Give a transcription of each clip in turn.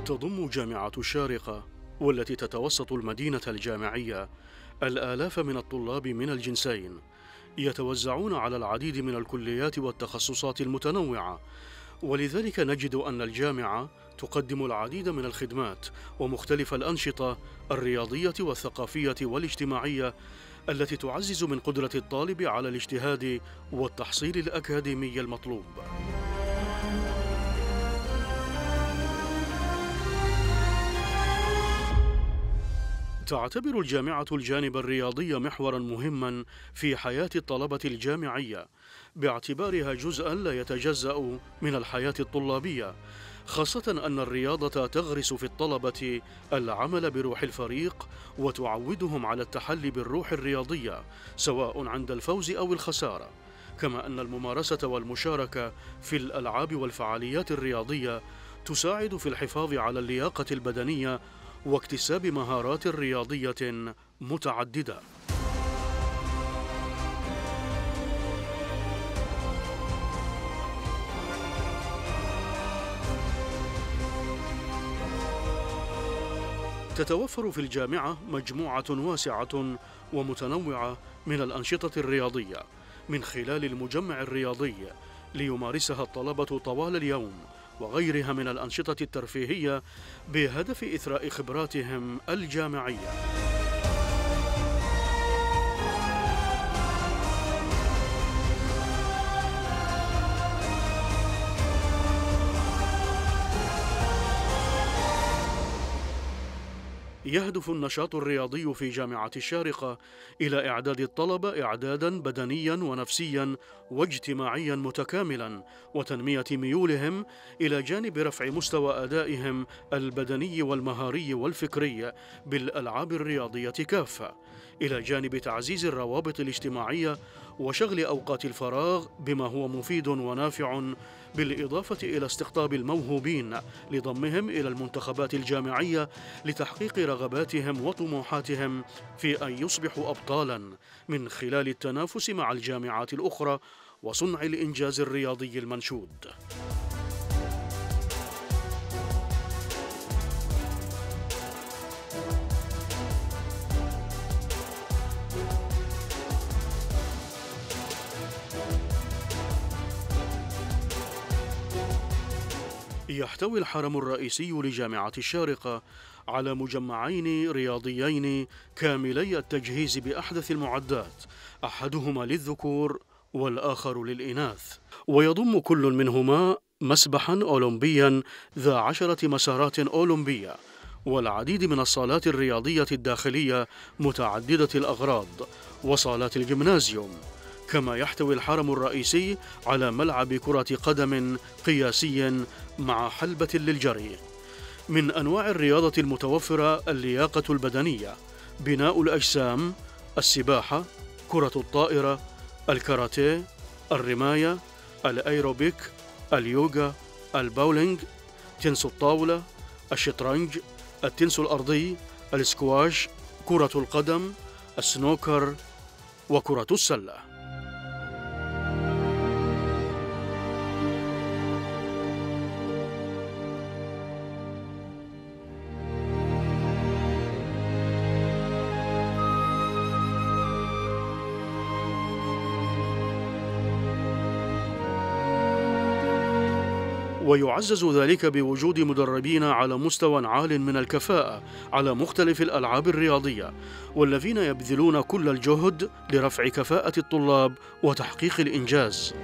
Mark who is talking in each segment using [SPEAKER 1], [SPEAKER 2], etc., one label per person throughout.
[SPEAKER 1] تضم جامعة الشارقة والتي تتوسط المدينة الجامعية الآلاف من الطلاب من الجنسين، يتوزعون على العديد من الكليات والتخصصات المتنوعة، ولذلك نجد أن الجامعة تقدم العديد من الخدمات ومختلف الأنشطة الرياضية والثقافية والاجتماعية التي تعزز من قدرة الطالب على الاجتهاد والتحصيل الأكاديمي المطلوب. تعتبر الجامعة الجانب الرياضي محوراً مهماً في حياة الطلبة الجامعية، باعتبارها جزءاً لا يتجزأ من الحياة الطلابية، خاصة أن الرياضة تغرس في الطلبة العمل بروح الفريق وتعودهم على التحلي بالروح الرياضية سواء عند الفوز أو الخسارة، كما أن الممارسة والمشاركة في الألعاب والفعاليات الرياضية تساعد في الحفاظ على اللياقة البدنية واكتساب مهارات رياضية متعددة. تتوفر في الجامعة مجموعة واسعة ومتنوعة من الأنشطة الرياضية من خلال المجمع الرياضي ليمارسها الطلبة طوال اليوم، وغيرها من الأنشطة الترفيهية بهدف إثراء خبراتهم الجامعية. يهدف النشاط الرياضي في جامعة الشارقة إلى إعداد الطلبة إعداداً بدنياً ونفسياً واجتماعياً متكاملاً، وتنمية ميولهم إلى جانب رفع مستوى أدائهم البدني والمهاري والفكري بالألعاب الرياضية كافة، إلى جانب تعزيز الروابط الاجتماعية وشغل أوقات الفراغ بما هو مفيد ونافع، بالإضافة إلى استقطاب الموهوبين لضمهم إلى المنتخبات الجامعية لتحقيق رغباتهم وطموحاتهم في أن يصبحوا أبطالاً من خلال التنافس مع الجامعات الأخرى وصنع الإنجاز الرياضي المنشود. يحتوي الحرم الرئيسي لجامعة الشارقة على مجمعين رياضيين كاملي التجهيز بأحدث المعدات، أحدهما للذكور والآخر للإناث، ويضم كل منهما مسبحا أولمبيا ذا 10 مسارات أولمبية والعديد من الصالات الرياضية الداخلية متعددة الأغراض وصالات الجمنازيوم، كما يحتوي الحرم الرئيسي على ملعب كرة قدم قياسي مع حلبة للجري. من أنواع الرياضة المتوفرة اللياقة البدنية، بناء الأجسام، السباحة، كرة الطائرة، الكاراتيه، الرماية، الأيروبيك، اليوغا، الباولينج، تنس الطاولة، الشطرنج، التنس الأرضي، السكواش، كرة القدم، السنوكر، وكرة السلة. ويعزز ذلك بوجود مدربين على مستوى عال من الكفاءة على مختلف الألعاب الرياضية، والذين يبذلون كل الجهد لرفع كفاءة الطلاب وتحقيق الإنجاز.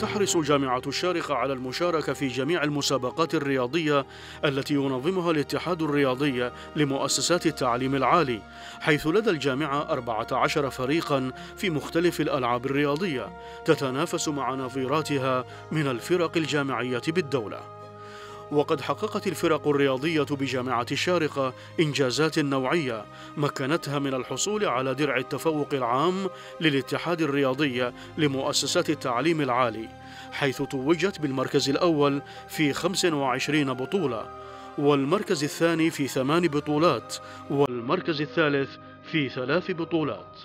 [SPEAKER 1] تحرص جامعة الشارقة على المشاركة في جميع المسابقات الرياضية التي ينظمها الاتحاد الرياضي لمؤسسات التعليم العالي، حيث لدى الجامعة 14 فريقا في مختلف الألعاب الرياضية تتنافس مع نظيراتها من الفرق الجامعية بالدولة. وقد حققت الفرق الرياضية بجامعة الشارقة إنجازات نوعية مكنتها من الحصول على درع التفوق العام للاتحاد الرياضي لمؤسسات التعليم العالي، حيث توجت بالمركز الأول في 25 بطولة، والمركز الثاني في 8 بطولات، والمركز الثالث في 3 بطولات.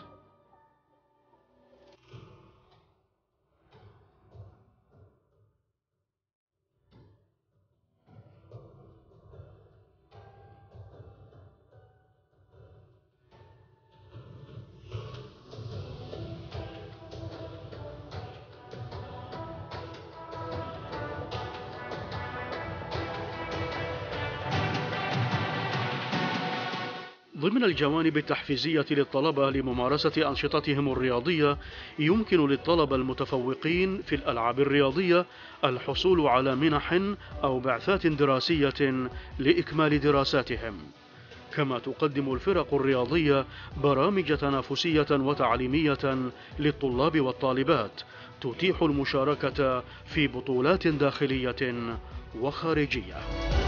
[SPEAKER 1] ضمن الجوانب التحفيزية للطلبة لممارسة أنشطتهم الرياضية، يمكن للطلبة المتفوقين في الألعاب الرياضية الحصول على منح أو بعثات دراسية لإكمال دراساتهم. كما تقدم الفرق الرياضية برامج تنافسية وتعليمية للطلاب والطالبات تتيح المشاركة في بطولات داخلية وخارجية.